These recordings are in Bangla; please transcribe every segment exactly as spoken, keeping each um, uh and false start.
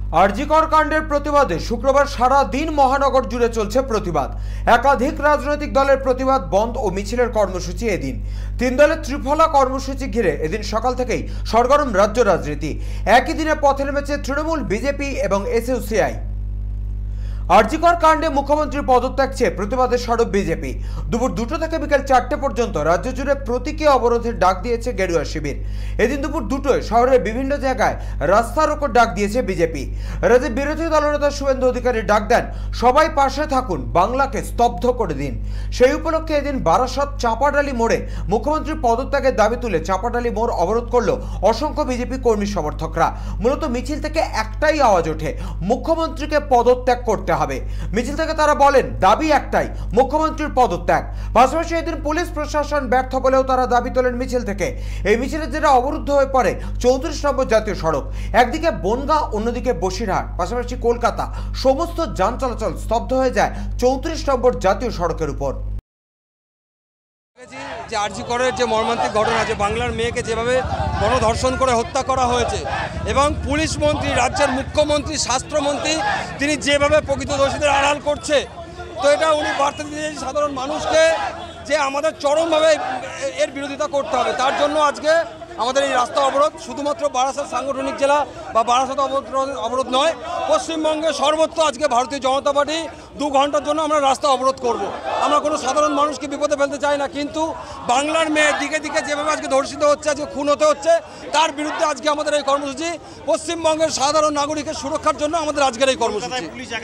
আরজিকর কাণ্ডের প্রতিবাদে শুক্রবার সারা দিন মহানগর জুড়ে চলছে প্রতিবাদ। একাধিক রাজনৈতিক দলের প্রতিবাদ বন্ধ ও মিছিলের কর্মসূচি এদিন। তিন দলের ত্রিফলা কর্মসূচি ঘিরে এদিন সকাল থেকেই সরগরম রাজ্য রাজনীতি। একই দিনে পথে নেমেছে তৃণমূল, বিজেপি এবং এসইউসিআই। আরজিকর কাণ্ডে মুখ্যমন্ত্রীর পদত্যাগ চেয়ে প্রতিবাদে সরব বিজেপি। দুপুর দুটো থেকে বিকেল চারটে পর্যন্ত রাজ্য জুড়ে প্রতীকী অবরোধের ডাক দিয়েছে গেরুয়া শিবির। এদিন দুপুর দুটোয় শহরের বিভিন্ন জায়গায় রাস্তার ওপর ডাক দিয়েছে বিজেপি। রাজ্যের বিরোধী দলনেতা শুভেন্দু অধিকারী ডাক দেন, সবাই পাশে থাকুন, বাংলাকে স্তব্ধ করে দিন। সেই উপলক্ষে এদিন বারাসত চাঁপাডালি মোড়ে মুখ্যমন্ত্রীর পদত্যাগের দাবি তুলে চাঁপাডালি মোড় অবরোধ করল অসংখ্য বিজেপি কর্মী সমর্থকরা। মূলত মিছিল থেকে একটাই আওয়াজ ওঠে, মুখ্যমন্ত্রীকে পদত্যাগ করতে হবে। মিছিল থেকে তারা বলেন, দাবি একটাই, মুখ্যমন্ত্রীর পদত্যাগ। পাশাপাশি এদিন পুলিশ প্রশাসন ব্যর্থ বলেও তারা দাবি তোলেন মিছিল থেকে। এই মিছিলের যেটা অবরুদ্ধ হয়ে পড়ে চৌত্রিশ নম্বর জাতীয় সড়ক, একদিকে বনগাঁ, অন্যদিকে বসিরহাট, পাশাপাশি কলকাতা, সমস্ত যান চলাচল স্তব্ধ হয়ে যায় চৌত্রিশ নম্বর জাতীয় সড়কের উপর। যে আরজিকরের যে মর্মান্তিক ঘটনা, যে বাংলার মেয়েকে যেভাবে গণধর্ষণ করে হত্যা করা হয়েছে এবং পুলিশ মন্ত্রী, রাজ্যের মুখ্যমন্ত্রী, স্বাস্থ্যমন্ত্রী তিনি যেভাবে প্রকৃত দোষীদের আড়াল করছে, তো এটা উনি বার্তা দিতে সাধারণ মানুষকে যে আমাদের চরমভাবে এর বিরোধিতা করতে হবে। তার জন্য আজকে আমাদের এই রাস্তা অবরোধ শুধুমাত্র বারাসাত সাংগঠনিক জেলা বা বারাসাত অবরোধ নয়, পশ্চিমবঙ্গের সর্বত্র আজকে ভারতীয় জনতা পার্টি দু ঘন্টার জন্য আমরা রাস্তা অবরোধ করব। আমরা কোনো সাধারণ মানুষকে বিপদে ফেলতে চাই না, কিন্তু বাংলার মেয়ে দিকে দিকে যেভাবে আজকে ধর্ষিত হচ্ছে, আজকে খুন হতে হচ্ছে, তার বিরুদ্ধে আজকে আমাদের এই কর্মসূচি। পশ্চিমবঙ্গের সাধারণ নাগরিকের সুরক্ষার জন্য আমাদের আজকের এই কর্মসূচি।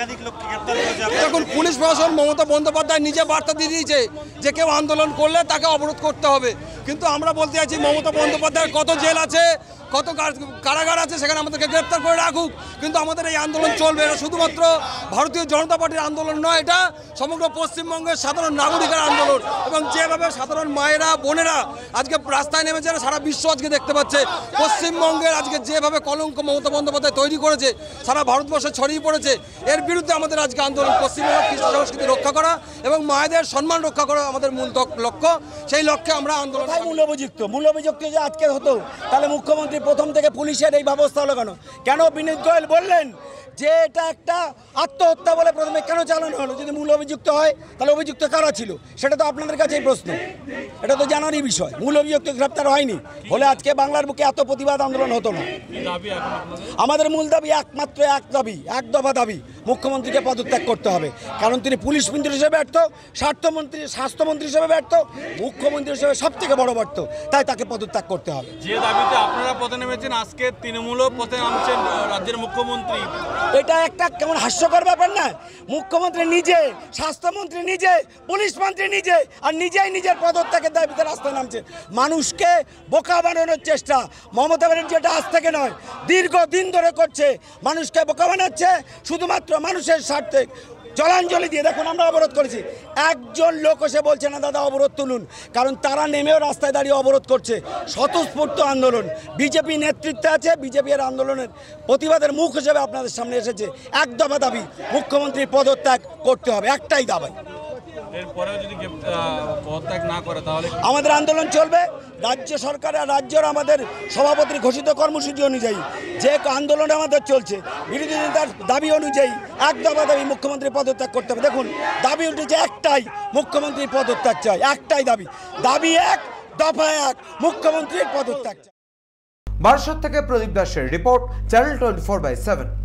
দেখুন, পুলিশ প্রশাসন, মমতা বন্দ্যোপাধ্যায় নিজে বার্তা দিয়ে দিয়েছে যে কেউ আন্দোলন করলে তাকে অবরোধ করতে হবে। কিন্তু আমরা বলতে চাইছি, মমতা বন্দ্যোপাধ্যায় কত জেল আছে, কত কারাগার আছে, সেখানে আমাদেরকে গ্রেপ্তার করে রাখুক, কিন্তু আমাদের এই আন্দোলন চলবে। এটা শুধুমাত্র ভারতীয় জনতা পার্টির আন্দোলন নয়, এটা সমগ্র পশ্চিমবঙ্গের সাধারণ নাগরিকের আন্দোলন। এবং যেভাবে সাধারণ মায়েরা, বোনেরা আজকে রাস্তায় নেমেছে, সারা বিশ্ব আজকে দেখতে পাচ্ছে পশ্চিমবঙ্গের আজকে যেভাবে কলঙ্ক মমতা বন্দ্যোপাধ্যায় তৈরি করেছে, সারা ভারতবর্ষে ছড়িয়ে পড়েছে। এর বিরুদ্ধে আমাদের আজকে আন্দোলন, পশ্চিমবঙ্গের কৃষ্টি সংস্কৃতি রক্ষা করা এবং মায়েদের সম্মান রক্ষা করা আমাদের মূল লক্ষ্য। সেই লক্ষ্যে আমরা আন্দোলন। মূল অভিযুক্ত মূল অভিযুক্ত যে আজকে হতো, তাহলে মুখ্যমন্ত্রী প্রথম থেকে পুলিশের এই ব্যবস্থা হলো কেন? কেন বিনীত গোয়েল বললেন যে এটা একটা আত্মহত্যা বলে প্রথমে কেন চালানো হলো? যদি মূল অভিযুক্ত হয় তাহলে অভিযুক্ত কারা ছিল সেটা তো আপনাদের কাছেই প্রশ্ন, এটা তো জানারই বিষয়। মূল অভিযুক্ত গ্রেপ্তার হয়নি হলে আজকে বাংলার বুকে এত প্রতিবাদ আন্দোলন হতো না। আমাদের মূল দাবি একমাত্র এক দাবি, এক দফা দাবি, মুখ্যমন্ত্রীকে পদত্যাগ করতে হবে। কারণ তিনি পুলিশ মন্ত্রী হিসেবে ব্যর্থ, স্বাস্থ্যমন্ত্রী স্বাস্থ্যমন্ত্রী হিসেবে ব্যর্থ, মুখ্যমন্ত্রী হিসেবে সব থেকে বড় ব্যর্থ, তাই তাকে পদত্যাগ করতে হবে। যে দাবিতে আপনারা পথে নেমেছেন, আজকে তৃণমূলও পথে নামছেন রাজ্যের মুখ্যমন্ত্রী, এটা একটা কেমন হাস্যকর ব্যাপার না? মুখ্যমন্ত্রী নিজে, স্বাস্থ্যমন্ত্রী নিজে, পুলিশ মন্ত্রী নিজে, আর নিজেই নিজের পদত্যাগের দাবিতে রাস্তায় নামছে। মানুষকে বোকা বানানোর চেষ্টা মমতা ব্যানার্জি এটা আজ থেকে নয়, দীর্ঘদিন ধরে করছে। মানুষকে বোকা বানাচ্ছে শুধুমাত্র মানুষের স্বার্থে। জলাঞ্জলি দিয়ে দেখুন, আমরা অবরোধ করেছি, একজন লোক এসে বলছে না দাদা অবরোধ তুলুন, কারণ তারা নেমেও রাস্তায় দাঁড়িয়ে অবরোধ করছে। স্বতঃস্ফূর্ত আন্দোলন, বিজেপি নেতৃত্বে আছে, বিজেপির আন্দোলনের প্রতিবাদের মুখ হিসেবে আপনাদের সামনে এসেছে। এক দফা দাবি, মুখ্যমন্ত্রীর পদত্যাগ করতে হবে, একটাই দাবি। এরপরেও যদি পদত্যাগ না করে তাহলে আমাদের আন্দোলন চলবে। রাজ্য সরকার আর রাজ্যের আমাদের সভাপতির ঘোষিত কর্মসূচি অনুযায়ী যে আন্দোলন আমাদের চলছে, বিরোধী নেতার দাবি অনুযায়ী এক দফা দাবি, মুখ্যমন্ত্রীর পদত্যাগ করতে হবে। দেখুন, দাবি উঠেছে একটাই, মুখ্যমন্ত্রীর পদত্যাগ চাই, একটাই দাবি। দাবি এক, দফা এক, মুখ্যমন্ত্রীর পদত্যাগ চাই। বারাসত থেকে প্রদীপ দাসের report, channel twenty four by seven.